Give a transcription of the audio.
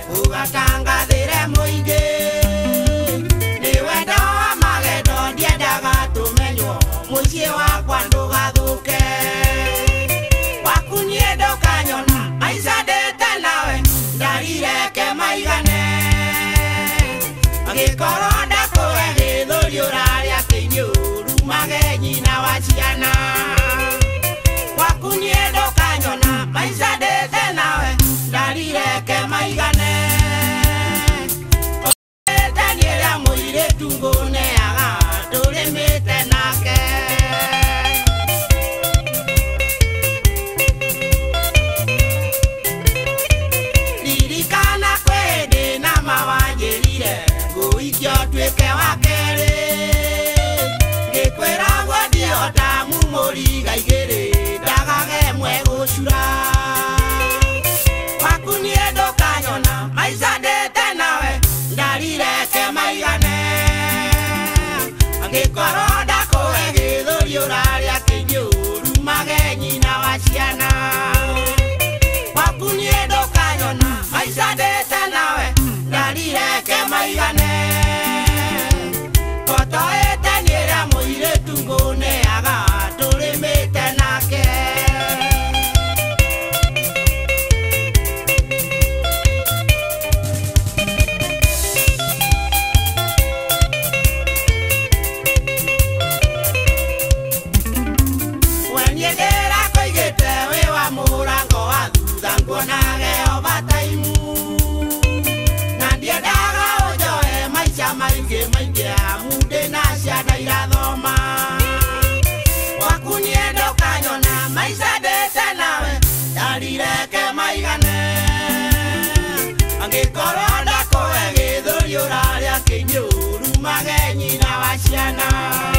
ugatangathire muingi ni wendo wa magendo ndiendaga tumenywo muciĩ wakwa ndugathuke waku niĩ ndũkanyona maica ndĩte nawe ndarireke maigane angĩkorwo ndakũhe gĩthũri ũrarĩa kĩinyũru mage nyina wa ciana waku niĩ ndũkanyona maica ndĩte nawe ndarireke maigane Daniela mũirĩtu ngũneaga tũrĩmĩte nake ririkana kwĩ ndĩ na mawanjĩrire ngũikio tuĩke wa kerĩ ngĩkwĩra ngwendihota mumũriga igĩrĩ ndagage mwe gũcura waku niĩ ndũkanyona maica ndĩte nawe ndarireke maigane angĩkorwo ndakũhe gĩthũri ũrarĩa kĩinyũru mage nyina wa ciana waku niĩ ndũkanyona maica ndĩte nawe ndarireke maigane kotoĩte nĩ ĩrĩa mũirĩtu ngũneaga tũrĩmĩte nake Wenyegera koigĩte wĩ wa mũrango wa thutha nguonage overtime na ndiendaga ũnjoe maica maingĩ amu ndĩna ciana irathoma waku niĩ ndũkanyona maica ndĩte nawe ndarireke maigane angĩkorwo ndakũhe gĩthũri ũrarĩa kĩinyũru mage nyina wa ciana